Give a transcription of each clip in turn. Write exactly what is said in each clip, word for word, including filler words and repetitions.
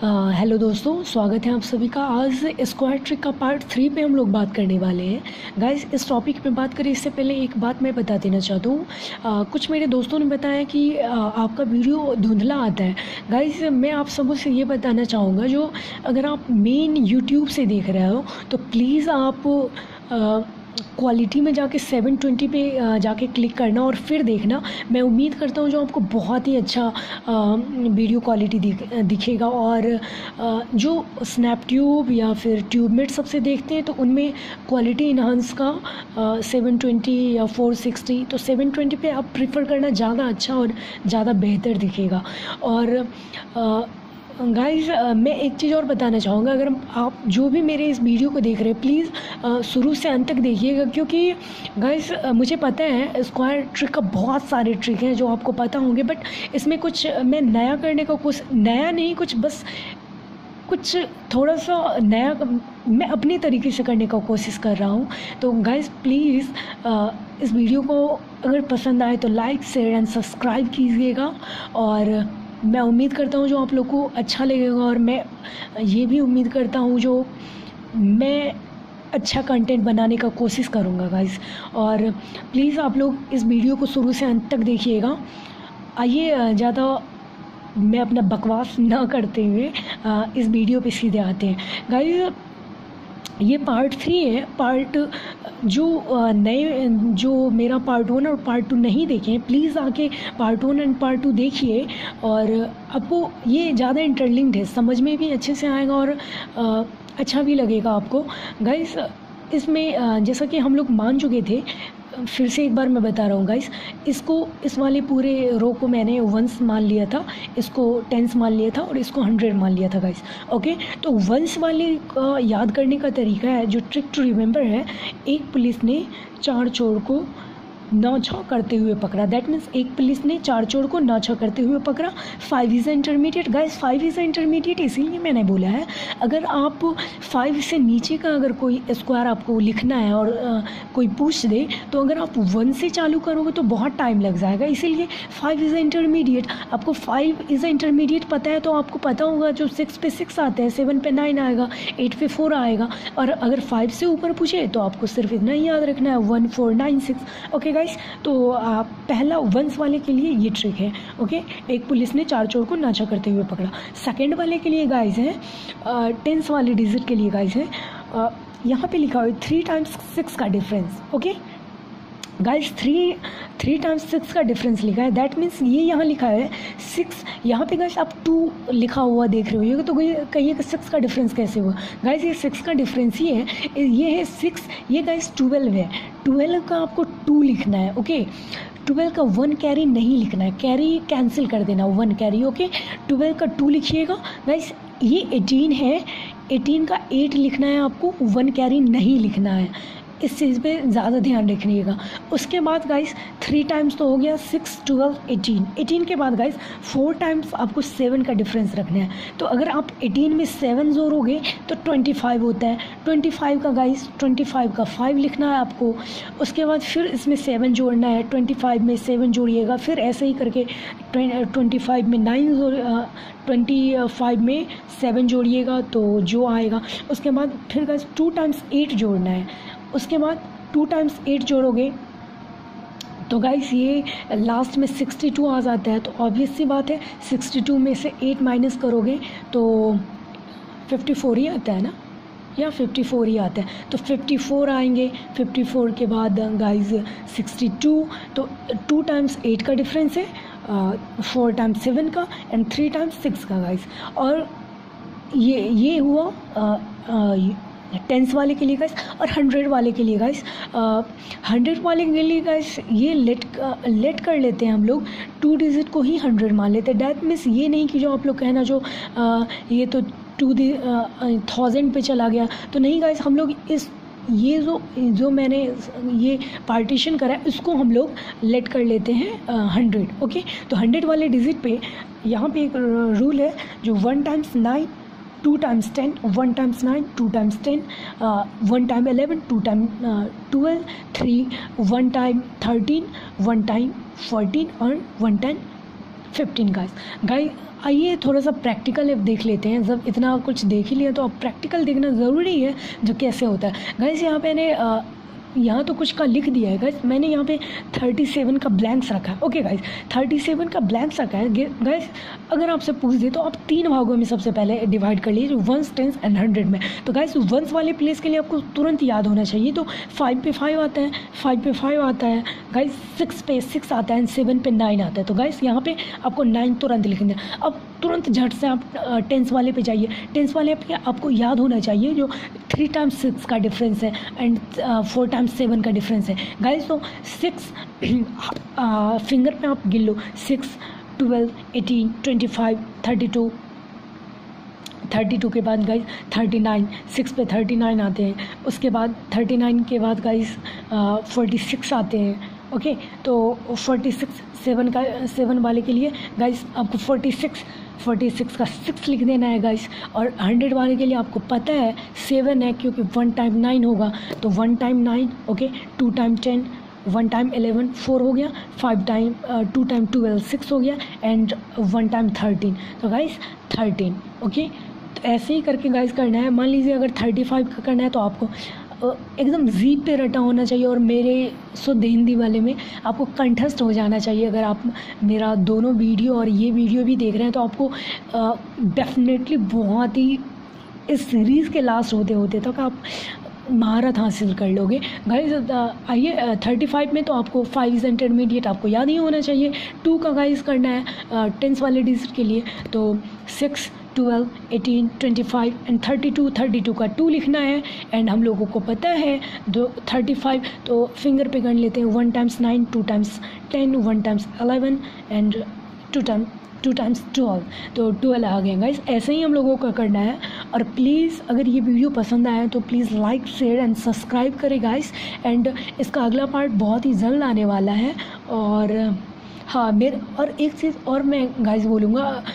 Hello दोस्तों, स्वागत है आप सभी का। आज स्क्वायर ट्रिक का पार्ट थ्री पे हम लोग बात करने वाले हैं। गाइस, इस टॉपिक पे बात करें इससे पहले एक बात मैं बता देना चाहता हूँ। कुछ मेरे दोस्तों ने बताया कि आ, आपका वीडियो धुंधला आता है। गाइस, मैं आप सबों से ये बताना चाहूँगा, जो अगर आप मेन यूट्यूब से देख रहे हो तो प्लीज़ आप आ, क्वालिटी में जाके सेवन ट्वेंटी पे जाके क्लिक करना और फिर देखना। मैं उम्मीद करता हूँ जो आपको बहुत ही अच्छा वीडियो क्वालिटी दिख दिखेगा। और जो स्नैपट्यूब या फिर ट्यूबमेट सबसे देखते हैं तो उनमें क्वालिटी इन्हांस का सेवन ट्वेंटी या फोर सिक्सटी, तो सेवन ट्वेंटी पे आप प्रेफर करना ज़्यादा अच्छा और ज़्यादा बेहतर दिखेगा। और आ, गाइस, मैं एक चीज़ और बताना चाहूँगा। अगर आप जो भी मेरे इस वीडियो को देख रहे हैं प्लीज़ शुरू से अंत तक देखिएगा, क्योंकि गाइस मुझे पता है स्क्वायर ट्रिक का बहुत सारे ट्रिक हैं जो आपको पता होंगे, बट इसमें कुछ मैं नया करने का, कुछ नया नहीं, कुछ बस कुछ थोड़ा सा नया मैं अपनी तरीके से करने का कोशिश कर रहा हूँ। तो गाइस प्लीज़ इस वीडियो को अगर पसंद आए तो लाइक शेयर एंड सब्सक्राइब कीजिएगा। और मैं उम्मीद करता हूँ जो आप लोग को अच्छा लगेगा, और मैं ये भी उम्मीद करता हूँ जो मैं अच्छा कंटेंट बनाने का कोशिश करूँगा गाइस। और प्लीज़ आप लोग इस वीडियो को शुरू से अंत तक देखिएगा। आइए, ज़्यादा मैं अपना बकवास ना करते हुए इस वीडियो पे सीधे आते हैं। गाइस, ये पार्ट थ्री है। पार्ट जो नए जो मेरा पार्ट वन और पार्ट टू नहीं देखे हैं, प्लीज़ आके part one and part two देखिए, और आपको ये ज़्यादा इंटरलिंक्ड है, समझ में भी अच्छे से आएगा और अच्छा भी लगेगा आपको। गाइस, इसमें जैसा कि हम लोग मान चुके थे, फिर से एक बार मैं बता रहा हूँ गाइस, इसको इस वाले पूरे रो को मैंने वंस मान लिया था, इसको टेंस मान लिया था और इसको हंड्रेड मान लिया था गाइस। ओके, तो वंस वाले का याद करने का तरीका है, जो ट्रिक टू रिमेंबर है, एक पुलिस ने चार चोर को नौछा करते हुए पकड़ा। दैट मीन्स एक पुलिस ने चार चोर को नौछा करते हुए पकड़ा। Five is intermediate. Guys, five is intermediate इसीलिए मैंने बोला है, अगर आप फाइव से नीचे का अगर कोई स्क्वायर आपको लिखना है और आ, कोई पूछ दे, तो अगर आप वन से चालू करोगे तो बहुत टाइम लग जाएगा, इसीलिए फाइव इज़ इंटरमीडिएट। आपको फाइव इज़ इंटरमीडिएट पता है तो आपको पता होगा जो सिक्स पे सिक्स आते हैं, सेवन पे नाइन आएगा, एट पे फोर आएगा। और अगर फाइव से ऊपर पूछे तो आपको सिर्फ इतना ही याद रखना है, one four nine six. Okay guys, तो आ, पहला वंस वाले के लिए ये ट्रिक है। ओके, एक पुलिस ने चार चोर को नौछा करते हुए पकड़ा। सेकंड वाले के लिए गाइस है, टेंस वाले डिजिट के लिए गाइस है, यहाँ पे लिखा हुआ है थ्री टाइम्स सिक्स का difference. Okay guys, three three times six का डिफरेंस लिखा है। दैट मीन्स ये यहाँ लिखा है सिक्स, यहाँ पे गाइस आप टू लिखा हुआ देख रहे हो, तो कहिए कि सिक्स का डिफरेंस कैसे हुआ। गाइस, ये सिक्स का डिफरेंस ही है, ये है सिक्स, ये गाइस ट्वेल्व है। ट्वेल्व का आपको टू लिखना है। ओके, ट्वेल्व का वन कैरी नहीं लिखना है, कैरी कैंसिल कर देना, वन कैरी। ओके, ट्वेल्व का टू लिखिएगा। गाइस, ये एटीन है, एटीन का एट लिखना है आपको, वन कैरी नहीं लिखना है। इस चीज़ पे ज़्यादा ध्यान रखिएगा। उसके बाद गाइस थ्री टाइम्स तो हो गया, सिक्स ट्वेल्व एटीन। एटीन के बाद गाइस फोर टाइम्स आपको सेवन का डिफरेंस रखना है। तो अगर आप एटीन में सेवन जोड़ोगे तो ट्वेंटी फाइव होता है। ट्वेंटी फाइव का गाइस ट्वेंटी फाइव का फाइव लिखना है आपको। उसके बाद फिर इसमें सेवन जोड़ना है, ट्वेंटी फाइव में सेवन जोड़िएगा, फिर ऐसे ही करके ट्वेंटी फाइव में नाइन जोड़ ट्वेंटी फाइव में सेवन जोड़िएगा तो जो आएगा। उसके बाद फिर गाइस टू टाइम्स एट जोड़ना है। उसके बाद टू टाइम्स एट जोड़ोगे तो गाइस ये लास्ट में सिक्सटी टू आ जाता है। तो ऑब्वियस सी बात है, सिक्सटी टू में से एट माइनस करोगे तो फिफ्टी फोर ही आता है ना, या फिफ्टी फोर ही आता है, तो फिफ्टी फोर आएंगे। फिफ्टी फोर के बाद गाइस सिक्सटी टू, तो टू टाइम्स एट का डिफरेंस है, फोर टाइम्स सेवन का एंड थ्री टाइम्स सिक्स का गाइस। और ये ये हुआ आ, आ, टेंस वाले के लिए गाइस। और हंड्रेड वाले के लिए गाइस, हंड्रेड वाले के लिए गाइस ये लेट लेट कर लेते हैं हम लोग, टू डिजिट को ही हंड्रेड मान लेते हैं। डैट मीन्स ये नहीं कि जो आप लोग कहना जो आ, ये तो टू थाउजेंड पे चला गया, तो नहीं गाइस, हम लोग इस ये जो जो मैंने ये पार्टीशन करा है इसको हम लोग लेट कर लेते हैं हंड्रेड। ओके, तो हंड्रेड वाले डिजिट पे यहाँ पे एक रूल है, जो one times nine, two times ten, one times nine, two times ten, one time eleven, two time twelve, three one time thirteen, one time fourteen और one time fifteen guys. Guys आइए थोड़ा सा practical देख लेते हैं। जब इतना कुछ देख ही लिया तो अब प्रैक्टिकल देखना ज़रूरी है जो कैसे होता है। गाइस यहाँ पे ने यहाँ तो कुछ का लिख दिया है गाइस, मैंने यहाँ पे थर्टी सेवन का ब्लैंक्स रखा है। ओके गाइस, थर्टी सेवन का ब्लैंक्स रखा है गाइस। अगर आपसे पूछ दे तो आप तीन भागों में सबसे पहले डिवाइड कर लीजिए, वंस, टेंस एंड हंड्रेड में। तो गाइस वंस वाले प्लेस के लिए आपको तुरंत याद होना चाहिए। तो फाइव पे फाइव आता है, फाइव पे फाइव आता है गाइस, सिक्स पे सिक्स आता है एंड सेवन पे नाइन आता है। तो गाइस यहाँ पे आपको नाइन तुरंत लिखना है। अब तुरंत झट से आप टेंस वाले पे जाइए। टेंस वाले पे आपको याद होना चाहिए जो थ्री टाइम्स सिक्स का डिफरेंस है एंड फोर टाइम्स सेवन का डिफरेंस है गाइस। तो सिक्स फिंगर पे आप गिन लो, six, twelve, eighteen, twenty five, thirty two, thirty two के बाद गाइस थर्टी नाइन, सिक्स पे थर्टी नाइन आते हैं। उसके बाद थर्टी नाइन के बाद गाइस फोर्टी सिक्स आते हैं। ओके तो फोर्टी सिक्स सेवन का सेवन वाले के लिए गाइस आपको फोर्टी सिक्स फोर्टी सिक्स का सिक्स लिख देना है गाइस। और हंड्रेड वाले के लिए आपको पता है सेवन है, क्योंकि वन टाइम नाइन होगा तो one time nine, okay, two time ten, one time eleven, four हो गया, five time two time twelve, six हो गया एंड वन टाइम थर्टीन। तो गाइस थर्टीन। ओके तो ऐसे ही करके गाइस करना है। मान लीजिए अगर थर्टी फाइव का करना है तो आपको एकदम जीप पे रटा होना चाहिए और मेरे शुद्ध हिंदी वाले में आपको कंठस्थ हो जाना चाहिए। अगर आप मेरा दोनों वीडियो और ये वीडियो भी देख रहे हैं तो आपको डेफिनेटली बहुत ही इस सीरीज़ के लास्ट होते होते तक आप महारत हासिल कर लोगे गाइस। आइए थर्टी फाइव में तो आपको फाइव इज इंटरमीडिएट आपको याद ही होना चाहिए। टू का गाइस करना है टेंस वाले डिजिट के लिए तो six, twelve, eighteen, twenty five and thirty two, thirty two का टू लिखना है। एंड हम लोगों को पता है दो थर्टी फाइव तो फिंगर पे गण लेते हैं, one times nine, two times ten, one times eleven and two time two times twelve, तो ट्वेल्व आ गए गाइस। ऐसे ही हम लोगों को करना है। और प्लीज़ अगर ये वीडियो पसंद आया तो please like, share and subscribe करें गाइस। एंड इसका अगला पार्ट बहुत ही जल्द आने वाला है। और हाँ मेरे और एक चीज़ और मैं गाइस बोलूँगा,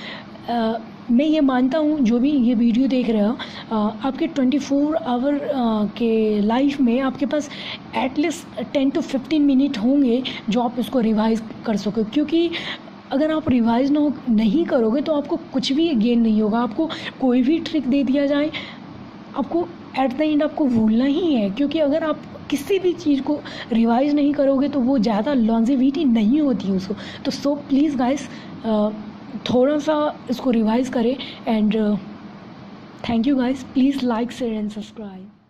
मैं ये मानता हूँ जो भी ये वीडियो देख रहे हो आपके ट्वेंटी फोर आवर के लाइफ में आपके पास at least ten to fifteen minute होंगे जो आप इसको रिवाइज कर सको। क्योंकि अगर आप रिवाइज ना नहीं करोगे तो आपको कुछ भी गेन नहीं होगा। आपको कोई भी ट्रिक दे दिया जाए आपको एट द एंड आपको भूलना ही है। क्योंकि अगर आप किसी भी चीज़ को रिवाइज नहीं करोगे तो वो ज़्यादा लॉन्जेविटी नहीं होती उसको। तो सो प्लीज़ गाइस थोड़ा सा इसको रिवाइज करें। And thank you guys, please like, share and subscribe.